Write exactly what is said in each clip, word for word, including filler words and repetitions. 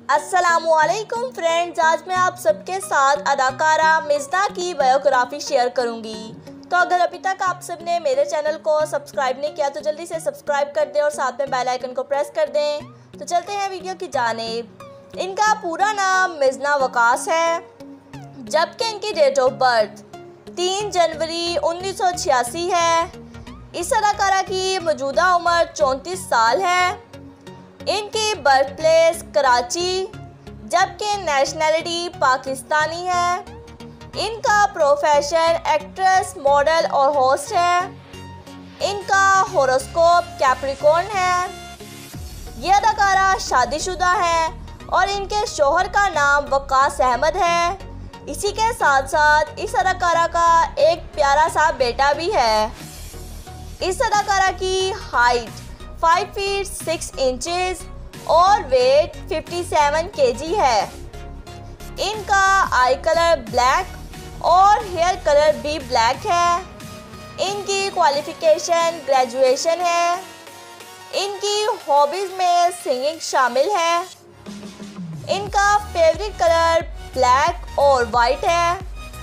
अस्सलामुअलैकुम फ्रेंड्स, आज मैं आप सबके साथ अदाकारा मिज़ना की बायोग्राफी शेयर करूंगी। तो अगर अभी तक आप सब ने मेरे चैनल को सब्सक्राइब नहीं किया तो जल्दी से सब्सक्राइब कर दें और साथ में बेल आइकन को प्रेस कर दें। तो चलते हैं वीडियो की जानिब। इनका पूरा नाम मिज़ना वकास है, जबकि इनकी डेट ऑफ बर्थ तीन जनवरी उन्नीस सौ छियासी है। इस अदाकारा की मौजूदा उम्र चौंतीस साल है। इनकी बर्थ प्लेस कराची, जबकि नेशनैलिटी पाकिस्तानी है। इनका प्रोफेशन एक्ट्रेस, मॉडल और होस्ट है। इनका हॉरोस्कोप कैप्रिकॉर्न है। ये अदाकारा शादीशुदा है और इनके शोहर का नाम वकास अहमद है। इसी के साथ साथ इस अदाकारा का एक प्यारा सा बेटा भी है। इस अदाकारा की height five feet six inches और वेट फिफ्टी सेवन केजी है। इनका आई कलर ब्लैक और हेयर कलर भी ब्लैक है। इनकी क्वालिफिकेशन ग्रेजुएशन है। इनकी हॉबीज़ में सिंगिंग शामिल है। इनका फेवरेट कलर ब्लैक और वाइट है।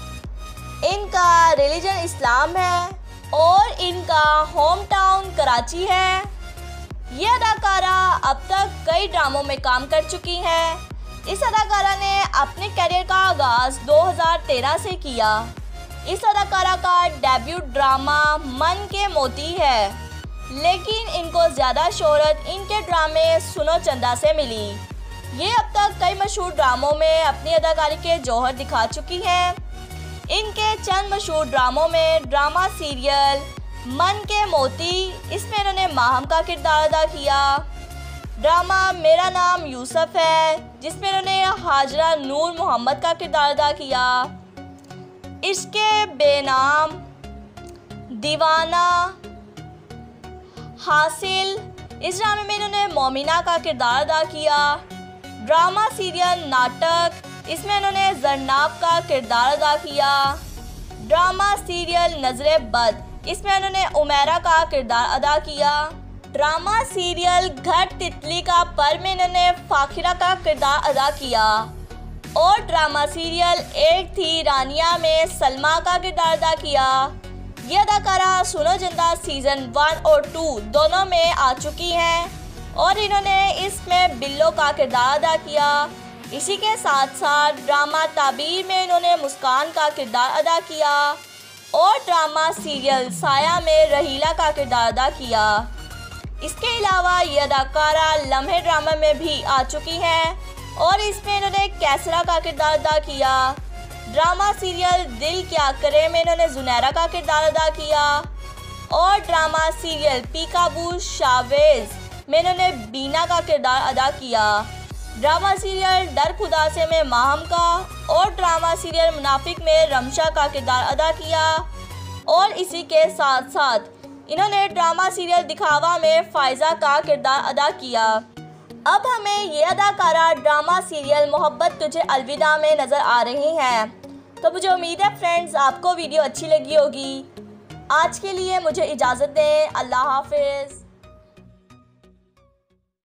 इनका रिलीजन इस्लाम है और इनका होम टाउन कराची है। ये अदाकारा अब तक कई ड्रामों में काम कर चुकी हैं। इस अदाकारा ने अपने करियर का आगाज़ दो हज़ार तेरह से किया। इस अदाकारा का डेब्यू ड्रामा मन के मोती है, लेकिन इनको ज़्यादा शोहरत इनके ड्रामे सुनो चंदा से मिली। ये अब तक कई मशहूर ड्रामों में अपनी अदाकारी के जौहर दिखा चुकी हैं। इनके चंद मशहूर ड्रामों में ड्रामा सीरियल मन के मोती, इसमें इन्होंने माहम का किरदार अदा किया। ड्रामा मेरा नाम यूसुफ है, जिसमें इन्होंने हाजरा नूर मोहम्मद का किरदार अदा किया। इश्के बेनाम, दीवाना, हासिल, इस ड्रामे में इन्होंने मोमिना का किरदार अदा किया। ड्रामा सीरियल नाटक, इसमें इन्होंने जरनाब का किरदार अदा किया। ड्रामा सीरियल नजरे बद, इसमें उन्होंने उमेरा का किरदार अदा किया। ड्रामा सीरियल घर तितली का पर में इन्होंने फाखिरा का किरदार अदा किया और ड्रामा सीरियल एक थी रानिया में सलमा का किरदार अदा किया। ये अदाकारा सुनो जिंदा सीज़न वन और टू दोनों में आ चुकी हैं और इन्होंने इसमें बिल्लो का किरदार अदा किया। इसी के साथ साथ ड्रामा ताबीर में इन्होंने मुस्कान का किरदार अदा किया और ड्रामा सीरियल साया में रहीला का किरदार अदा किया। इसके अलावा ये अदाकारा लम्हे ड्रामा में भी आ चुकी हैं और इसमें इन्होंने कैसरा का किरदार अदा किया। ड्रामा सीरियल दिल क्या करे में इन्होंने जुनैरा का किरदार अदा किया और ड्रामा सीरियल पीकाबू शावेज में इन्होंने बीना का किरदार अदा किया। ड्रामा सीरियल डर खुदा से में माहम का और ड्रामा सीरियल मुनाफिक में रमशा का किरदार अदा किया और इसी के साथ साथ इन्होंने ड्रामा सीरियल दिखावा में फ़ायज़ा का किरदार अदा किया। अब हमें ये अदाकारा ड्रामा सीरियल मोहब्बत तुझे अलविदा में नज़र आ रही हैं। तो मुझे उम्मीद है फ्रेंड्स आपको वीडियो अच्छी लगी होगी। आज के लिए मुझे इजाज़त दें। अल्लाह हाफिज़।